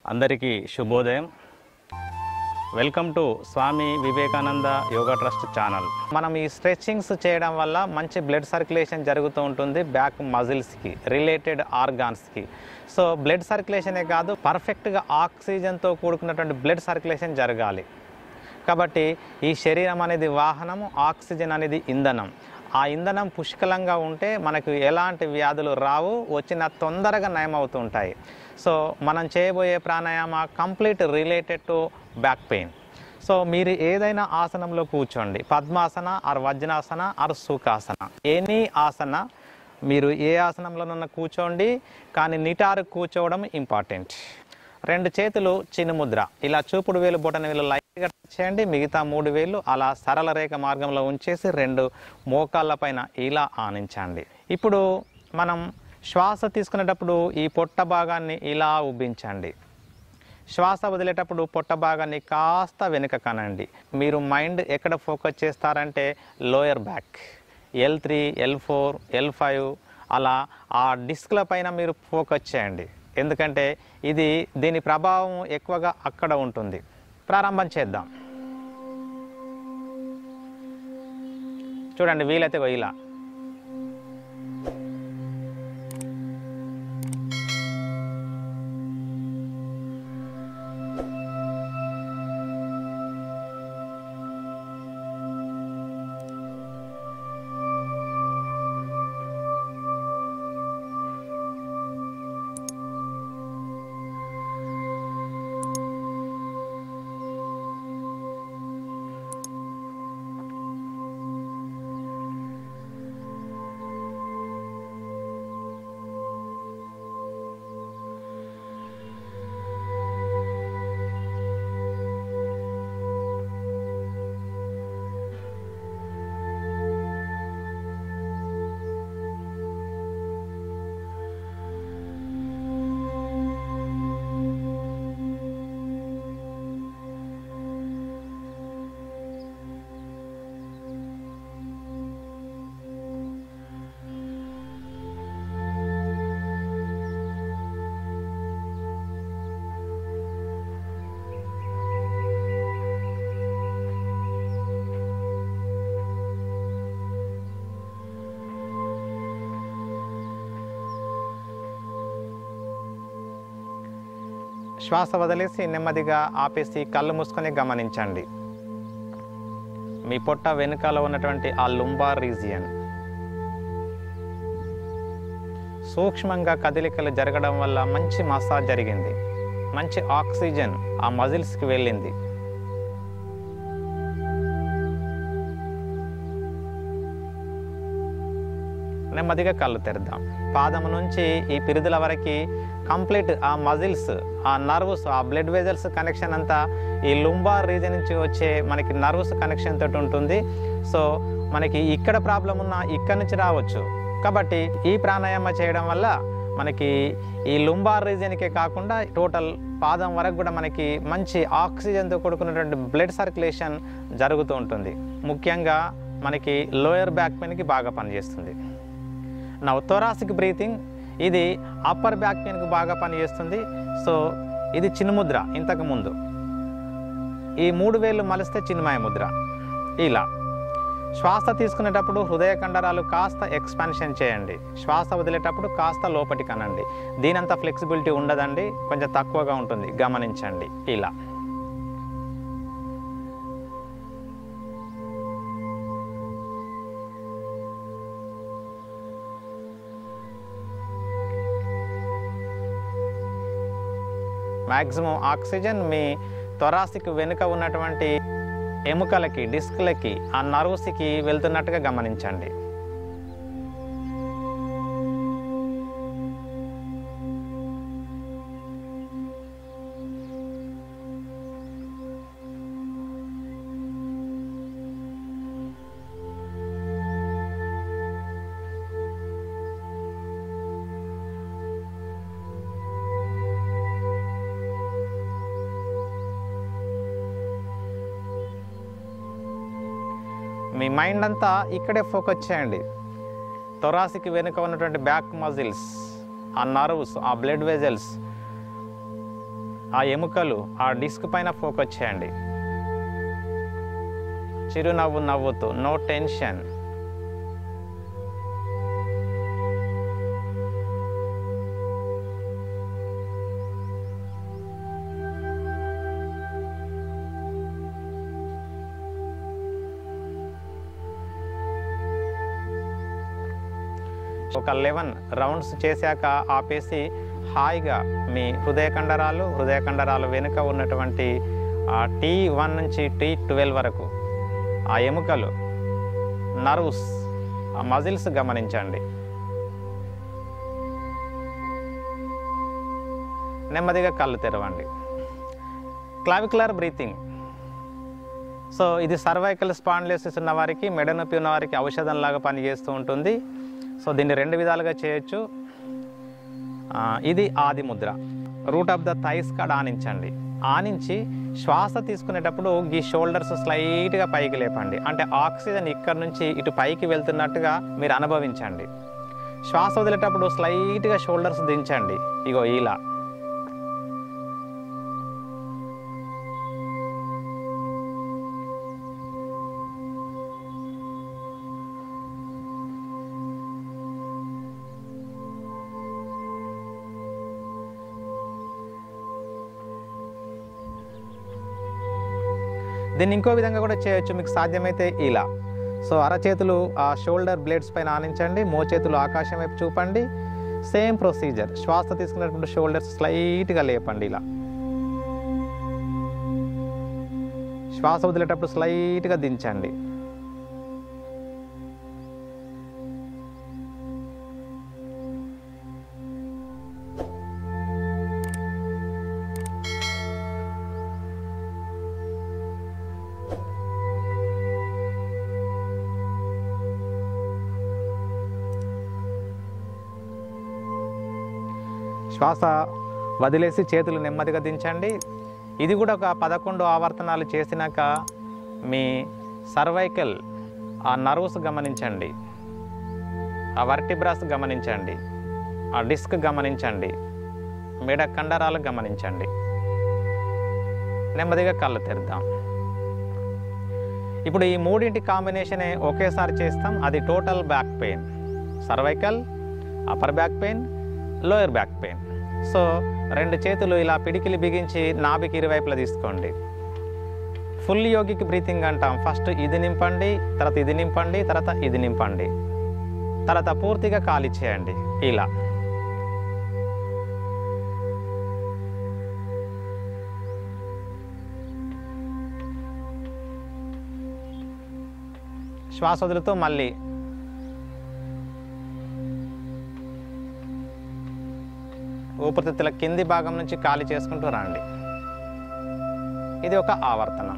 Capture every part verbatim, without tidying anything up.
అందరికీ శుభోదయం. Welcome to Swami Vivekananda yoga trust channel. మనం ఈ స్ట్రెచ్చింగ్స్ చేయడం వల్ల మంచి బ్లడ్ సర్క్యులేషన్ జరుగుతూ ఉంటుంది బ్యాక్ మజిల్స్కి, రిలేటెడ్ ఆర్గాన్స్కి. సో బ్లడ్ సర్క్యులేషనే కాదు, పర్ఫెక్ట్గా ఆక్సిజన్తో కూడుకున్నటువంటి బ్లడ్ సర్క్యులేషన్ జరగాలి. కాబట్టి ఈ శరీరం అనేది వాహనము, ఆక్సిజన్ అనేది ఇంధనం. ఆ ఇంధనం పుష్కలంగా ఉంటే మనకు ఎలాంటి వ్యాధులు రావు, వచ్చిన తొందరగా నయమవుతుంటాయి. సో మనం చేయబోయే pranayama complete related to back pain. So మీరు ఏదైనా ఆసనంలో కూర్చోండి, padmasana or vajrasana or sukhasana, any asana, మీరు ఏ ఆసనంలోనన్నా కూర్చోండి, కానీ నిటారు కూర్చోవడం ఇంపార్టెంట్. రెండు చేతులు చినుముద్ర, ఇలా చూపుడు వేలు బొటన వేలు లైట్గా టచ్ చేయండి, మిగతా మూడు వేలు అలా సరళ రేఖ మార్గంలో ఉంచేసి రెండు మోకాళ్ళ పైన ఇలా ఆనించండి. ఇప్పుడు మనం శ్వాస తీసుకునేటప్పుడు ఈ పొట్ట భాగాన్ని ఇలా ఉబ్బించండి. శ్వాస వదిలేటప్పుడు పొట్ట భాగాన్ని కాస్త వెనుక కనండి. మీరు మైండ్ ఎక్కడ ఫోకస్ చేస్తారంటే lower back, L three L four L five అలా ఆ డిస్క్ల పైన మీరు ఫోకస్ చేయండి. ఎందుకంటే ఇది దీని ప్రభావం ఎక్కువగా అక్కడ ఉంటుంది. ప్రారంభం చేద్దాం. చూడండి, వీలైతే ఇలా శ్వాస వదిలేసి నెమ్మదిగా ఆపేసి కళ్ళు మూసుకొని గమనించండి. మీ పొట్ట వెనుకాల ఉన్నటువంటి ఆ లుంబార్ రీజియన్ సూక్ష్మంగా కదలికలు జరగడం వల్ల మంచి మసాజ్ జరిగింది, మంచి ఆక్సిజన్ ఆ మజిల్స్కి వెళ్ళింది. నెమ్మదిగా కళ్ళు తెరుద్దాం. పాదం నుంచి ఈ పిరుదుల వరకు కంప్లీట్ ఆ మజిల్స్, ఆ నర్వ్స్, ఆ బ్లడ్ వెజల్స్ కనెక్షన్ అంతా ఈ లుంబార్ రీజన్ నుంచి వచ్చే మనకి నర్వ్స్ కనెక్షన్ తోటి ఉంటుంది. సో మనకి ఇక్కడ ప్రాబ్లం ఉన్నా ఇక్కడ నుంచి రావచ్చు. కాబట్టి ఈ ప్రాణాయామ చేయడం వల్ల మనకి ఈ లుంబార్ రీజన్కే కాకుండా టోటల్ పాదం వరకు కూడా మనకి మంచి ఆక్సిజన్తో కూడుకున్నటువంటి బ్లడ్ సర్క్యులేషన్ జరుగుతూ ఉంటుంది. ముఖ్యంగా మనకి లోయర్ బ్యాక్ పెయిన్కి బాగా పనిచేస్తుంది. నవ్ థొరాసిక్ బ్రీతింగ్, ఇది అప్పర్ బ్యాక్ పెయిన్కి బాగా పనిచేస్తుంది. సో ఇది చిన్ముద్ర. ఇంతకు ముందు ఈ మూడు వేళ్ళు మలిస్తే చిన్మయ ముద్ర. ఇలా శ్వాస తీసుకునేటప్పుడు హృదయ కండరాలు కాస్త ఎక్స్పాన్షన్ చేయండి, శ్వాస వదిలేటప్పుడు కాస్త లోపటి కనండి. దీనంత ఫ్లెక్సిబిలిటీ ఉండదండి, కొంచెం తక్కువగా ఉంటుంది, గమనించండి. ఇలా మ్యాక్సిమం ఆక్సిజన్ మీ థొరాసిక్ వెనుక ఉన్నటువంటి ఎముకలకి, డిస్క్లకి, ఆ నర్వ్స్కి వెళ్తున్నట్టుగా గమనించండి. మీ మైండ్ అంతా ఇక్కడే ఫోకస్ చేయండి. థొరాసిక్ వెనుక ఉన్నటువంటి బ్యాక్ మజిల్స్, ఆ నర్వ్స్, ఆ బ్లడ్ వెజల్స్, ఆ ఎముకలు ఆ డిస్క్ పైన ఫోకస్ చేయండి. చిరునవ్వు నవ్వుతూ, నో టెన్షన్. ఒక లెవెన్ రౌండ్స్ చేశాక ఆపేసి హాయిగా మీ హృదయ కండరాలు హృదయ కండరాలు వెనుక ఉన్నటువంటి టీ వన్ నుంచి టీ ట్వెల్వ్ వరకు ఆ ఎముకలు, నర్వ్స్, ఆ మజిల్స్ గమనించండి. నెమ్మదిగా కళ్ళు తెరవండి. Clavicular breathing. సో ఇది సర్వైకల్ స్పాండిలోసిస్ ఉన్న వారికి, మెడ నొప్పి ఉన్న వారికి ఔషధంలాగా పనిచేస్తూ ఉంటుంది. సో దీన్ని రెండు విధాలుగా చేయొచ్చు. ఇది ఆది Mudra. Root of the thighs కాడ ఆనించండి. ఆనించి శ్వాస తీసుకునేటప్పుడు ఈ షోల్డర్స్ స్లైట్గా పైకి లేపండి. అంటే ఆక్సిజన్ ఇక్కడ నుంచి ఇటు పైకి వెళ్తున్నట్టుగా మీరు అనుభవించండి. శ్వాస వదిలేటప్పుడు స్లైట్గా షోల్డర్స్ దించండి. ఇగో ఇలా. దీన్ని ఇంకో విధంగా కూడా చేయొచ్చు మీకు సాధ్యమైతే ఇలా. సో అరచేతులు ఆ షోల్డర్ బ్లేడ్స్ పైన ఆనించండి, మోచేతులు ఆకాశం వైపు చూపండి. Same procedure. శ్వాస తీసుకునేటప్పుడు షోల్డర్స్ స్లైట్గా లేపండి ఇలా. శ్వాస వదిలేటప్పుడు స్లైట్గా దించండి. శ్వాస వదిలేసి చేతులు నెమ్మదిగా దించండి. ఇది కూడా ఒక పదకొండు ఆవర్తనాలు చేసినాక మీ సర్వైకల్ ఆ నర్వ్స్ గమనించండి, ఆ వర్టిబ్రాస్ గమనించండి, ఆ డిస్క్ గమనించండి, మెడ కండరాలు గమనించండి. నెమ్మదిగా కళ్ళు తెరుద్దాం. ఇప్పుడు ఈ మూడింటి కాంబినేషనే ఒకేసారి చేస్తాం. అది total back pain, cervical, upper back pain, lower back pain. So రెండు చేతులు ఇలా పిడికిలి బిగించి నాభికి ఇరువైపులా తీసుకోండి. ఫుల్ యోగిక్ బ్రీతింగ్ అంటాం. ఫస్ట్ ఇది నింపండి, తర్వాత ఇది నింపండి, తర్వాత ఇది నింపండి, తర్వాత పూర్తిగా ఖాళీ చేయండి ఇలా. శ్వాస వదులుతూ మళ్ళీ ఊపిరితిత్తుల కింది భాగం నుంచి ఖాళీ చేసుకుంటూ రండి. ఇది ఒక ఆవర్తనం.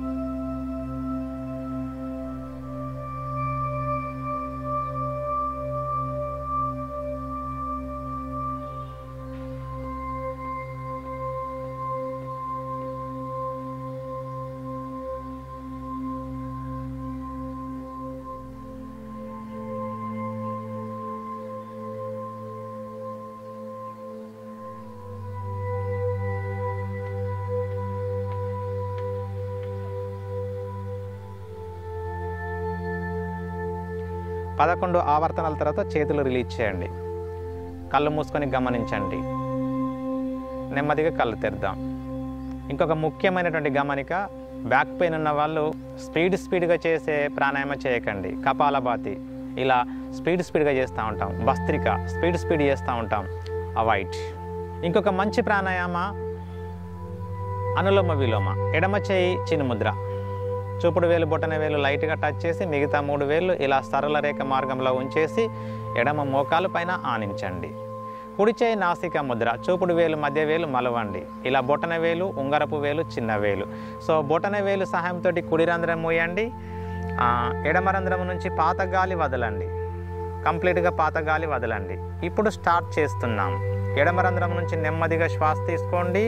పదకొండు ఆవర్తనాల తర్వాత చేతులు రిలీజ్ చేయండి. కళ్ళు మూసుకొని గమనించండి. నెమ్మదిగా కళ్ళు తెరుద్దాం. ఇంకొక ముఖ్యమైనటువంటి గమనిక, బ్యాక్ పెయిన్ ఉన్న వాళ్ళు స్పీడ్ స్పీడ్గా చేసే ప్రాణాయామం చేయకండి. కపాలభాతి ఇలా స్పీడ్ స్పీడ్గా చేస్తూ ఉంటాం, భస్త్రిక స్పీడ్ స్పీడ్ చేస్తూ ఉంటాం, అవాయిడ్. ఇంకొక మంచి ప్రాణాయామ అనులోమ విలోమ. ఎడమ చేయి చిన్ముద్ర, చూపుడు వేలు బొటన వేలు లైట్గా టచ్ చేసి మిగతా మూడు వేళ్ళు ఇలా సరళ రేఖ మార్గంలో ఉంచేసి ఎడమ మోకాలు పైన ఆనించండి. కుడి చేయి నాసిక ముద్ర, చూపుడు వేలు మధ్య వేలు మలవండి. ఇలా బొటన వేలు, ఉంగరపు వేలు, చిన్న వేలు. సో బొటన వేలు సహాయంతో కుడి రంధ్రం మూయండి. ఎడమ రంధ్రం నుంచి పాత గాలి వదలండి. కంప్లీట్గా పాత గాలి వదలండి. ఇప్పుడు స్టార్ట్ చేస్తున్నాం. ఎడమ రంధ్రం నుంచి నెమ్మదిగా శ్వాస తీసుకోండి.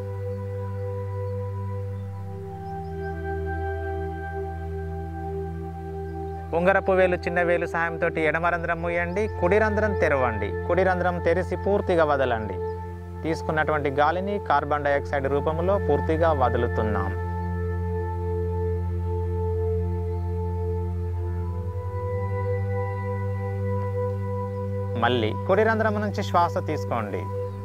ఉంగరపు వేలు చిన్న వేలు సాయంతో ఎడమ రంధ్రం మూయండి. కుడి రంధ్రం తెరవండి. కుడి రంధ్రం తెరిచి పూర్తిగా వదలండి. తీసుకున్నటువంటి గాలిని కార్బన్ డయాక్సైడ్ రూపంలో పూర్తిగా వదులుతున్నాం. మళ్ళీ కుడి రంధ్రం నుంచి శ్వాస తీసుకోండి.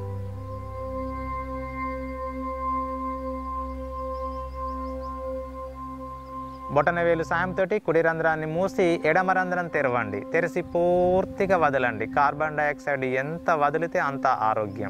బొటనవేలు సాయంతో కుడి రంధ్రాన్ని మూసి ఎడమ రంధ్రం తెరవండి. తెరిచి పూర్తిగా వదలండి. కార్బన్ డయాక్సైడ్ ఎంత వదిలితే అంత ఆరోగ్యం.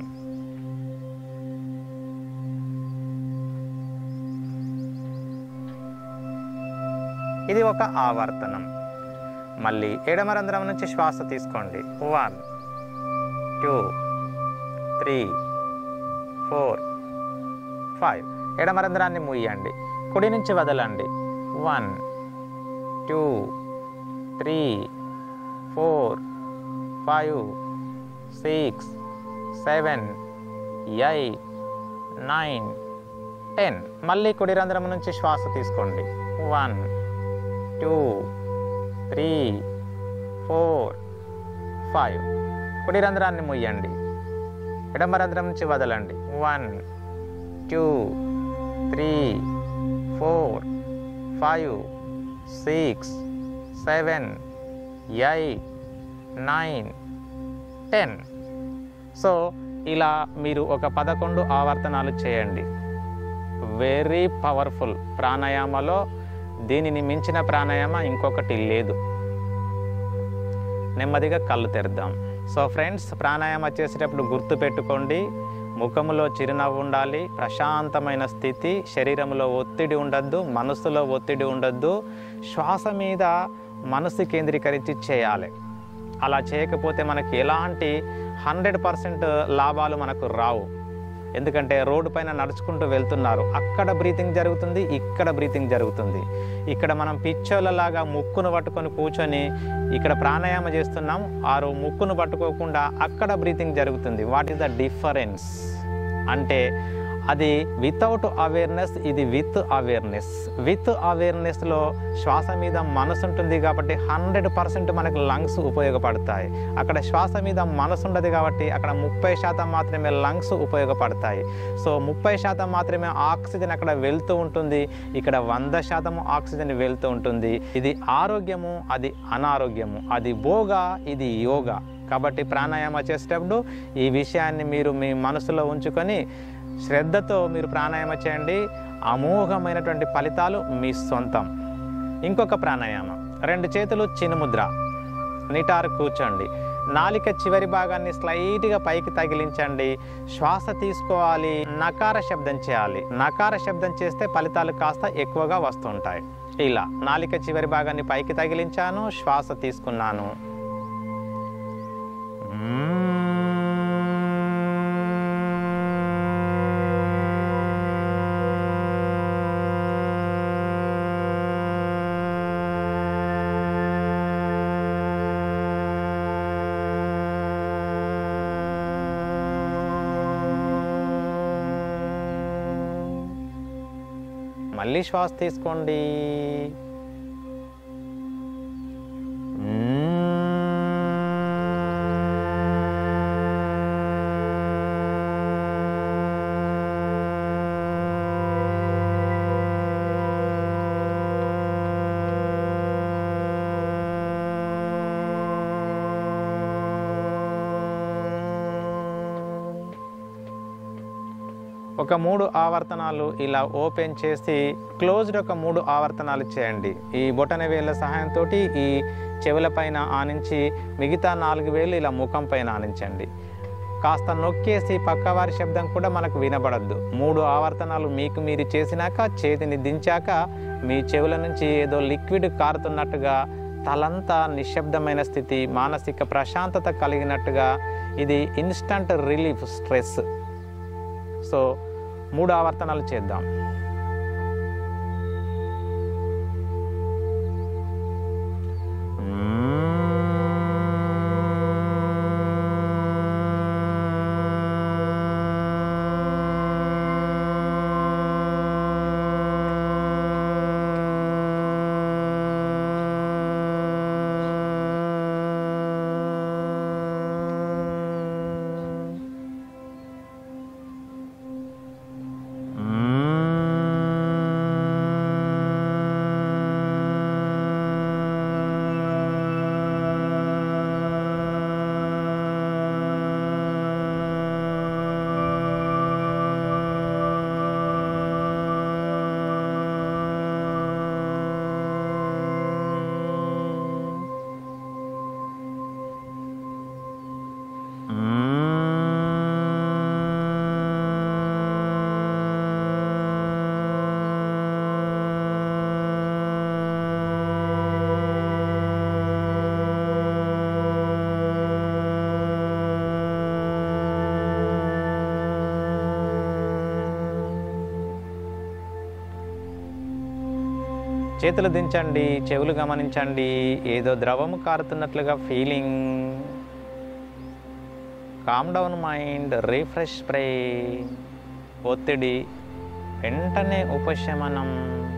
ఇది ఒక ఆవర్తనం. మళ్ళీ ఎడమ రంధ్రం నుంచి శ్వాస తీసుకోండి. One two three four five. ఎడమ రంధ్రాన్ని మూయండి. కుడి నుంచి వదలండి. One two three four five six seven eight nine ten. మళ్ళీ కుడి రంధ్రం నుంచి శ్వాస తీసుకోండి. One two three four five. కుడి రంధ్రాన్ని మూయండి. ఎడమ రంధ్రం నుంచి వదలండి. One two three four five six seven eight nine ten. So ఇలా మీరు ఒక పదకొండు ఆవర్తనాలు చేయండి. వెరీ పవర్ఫుల్ ప్రాణాయామలో దీనిని మించిన ప్రాణాయామ ఇంకొకటి లేదు. నెమ్మదిగా కళ్ళు తెరుద్దాం. సో ఫ్రెండ్స్, ప్రాణాయామ చేసేటప్పుడు గుర్తుపెట్టుకోండి, ముఖంలో చిరునవ్వు ఉండాలి, ప్రశాంతమైన స్థితి, శరీరంలో ఒత్తిడి ఉండద్దు, మనసులో ఒత్తిడి ఉండద్దు. శ్వాస మీద మనసు కేంద్రీకరించి చేయాలి. అలా చేయకపోతే మనకి ఎలాంటి హండ్రెడ్ పర్సెంట్ లాభాలు మనకు రావు. ఎందుకంటే రోడ్డు పైన నడుచుకుంటూ వెళ్తున్నారు, అక్కడ బ్రీతింగ్ జరుగుతుంది, ఇక్కడ బ్రీతింగ్ జరుగుతుంది. ఇక్కడ మనం పిచ్చోళ్ళలాగా ముక్కును పట్టుకొని కూర్చొని ఇక్కడ ప్రాణాయామం చేస్తున్నాం, ఆరు ముక్కును పట్టుకోకుండా అక్కడ బ్రీతింగ్ జరుగుతుంది. వాట్ ఈస్ ద డిఫరెన్స్ అంటే అది వితౌట్ అవేర్నెస్, ఇది విత్ అవేర్నెస్. విత్ అవేర్నెస్లో శ్వాస మీద మనసు ఉంటుంది కాబట్టి హండ్రెడ్ పర్సెంట్ మనకు లంగ్స్ ఉపయోగపడతాయి. అక్కడ శ్వాస మీద మనసు ఉండదు కాబట్టి అక్కడ ముప్పై శాతం మాత్రమే లంగ్స్ ఉపయోగపడతాయి. సో ముప్పై శాతం మాత్రమే ఆక్సిజన్ అక్కడ వెళ్తూ ఉంటుంది, ఇక్కడ వంద శాతం ఆక్సిజన్ వెళ్తూ ఉంటుంది. ఇది ఆరోగ్యము, అది అనారోగ్యము, అది భోగా, ఇది యోగా. కాబట్టి ప్రాణాయామ చేసేటప్పుడు ఈ విషయాన్ని మీరు మీ మనసులో ఉంచుకొని శ్రద్ధతో మీరు ప్రాణాయామం చేయండి. అమోఘమైనటువంటి ఫలితాలు మీ సొంతం. ఇంకొక ప్రాణాయామం, రెండు చేతులు చిన్ముద్ర, నిటారు కూర్చోండి. నాలిక చివరి భాగాన్ని స్లైట్గా పైకి తగిలించండి. శ్వాస తీసుకోవాలి, నకార శబ్దం చేయాలి. నకార శబ్దం చేస్తే ఫలితాలు కాస్త ఎక్కువగా వస్తుంటాయి. ఇలా నాలిక చివరి భాగాన్ని పైకి తగిలించాను, శ్వాస తీసుకున్నాను. మళ్ళీ శ్వాస తీసుకోండి. ఒక మూడు ఆవర్తనాలు ఇలా ఓపెన్ చేసి క్లోజ్డ్ ఒక మూడు ఆవర్తనాలు చేయండి. ఈ బొటన వేళ్ళ సహాయంతో ఈ చెవుల పైన ఆనించి మిగతా నాలుగు వేలు ఇలా ముఖం పైన ఆనించండి. కాస్త నొక్కేసి పక్కవారి శబ్దం కూడా మనకు వినబడద్దు. మూడు ఆవర్తనాలు మీకు మీరు చేసినాక చేతిని దించాక మీ చెవుల నుంచి ఏదో లిక్విడ్ కారుతున్నట్టుగా, తలంతా నిశ్శబ్దమైన స్థితి, మానసిక ప్రశాంతత కలిగినట్టుగా, ఇది ఇన్స్టంట్ రిలీఫ్ స్ట్రెస్. సో మూడు ఆవర్తనాలు చేద్దాం. చేతులు దించండి, చెవులు గమనించండి. ఏదో ద్రవము కారుతున్నట్లుగా feeling. Calm down mind, refresh brain. ఒత్తిడి వెంటనే ఉపశమనం.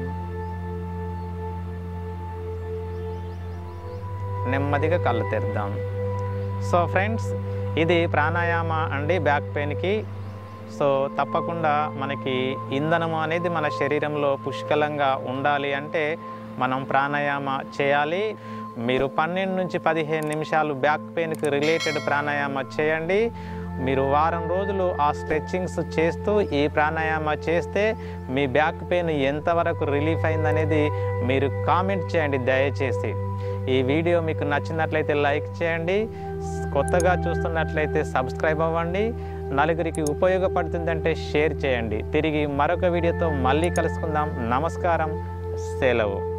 నెమ్మదిగా కళ్ళు తెరుద్దాం. సో ఫ్రెండ్స్, ఇది ప్రాణాయామ అండి బ్యాక్ పెయిన్కి. సో తప్పకుండా మనకి ఇంధనము అనేది మన శరీరంలో పుష్కలంగా ఉండాలి అంటే మనం ప్రాణాయామ చేయాలి. మీరు పన్నెండు నుంచి పదిహేను నిమిషాలు బ్యాక్ పెయిన్కి రిలేటెడ్ ప్రాణాయామ చేయండి. మీరు వారం రోజులు ఆ స్ట్రెచ్చింగ్స్ చేస్తూ ఈ ప్రాణాయామ చేస్తే మీ బ్యాక్ పెయిన్ ఎంతవరకు రిలీఫ్ అయిందనేది మీరు కామెంట్ చేయండి దయచేసి. ఈ వీడియో మీకు నచ్చినట్లయితే లైక్ చేయండి, కొత్తగా చూస్తున్నట్లయితే సబ్స్క్రైబ్ అవ్వండి, నలుగురికి ఉపయోగపడుతుందంటే షేర్ చేయండి. తిరిగి మరొక వీడియోతో మళ్ళీ కలుసుకుందాం. నమస్కారం, సెలవు.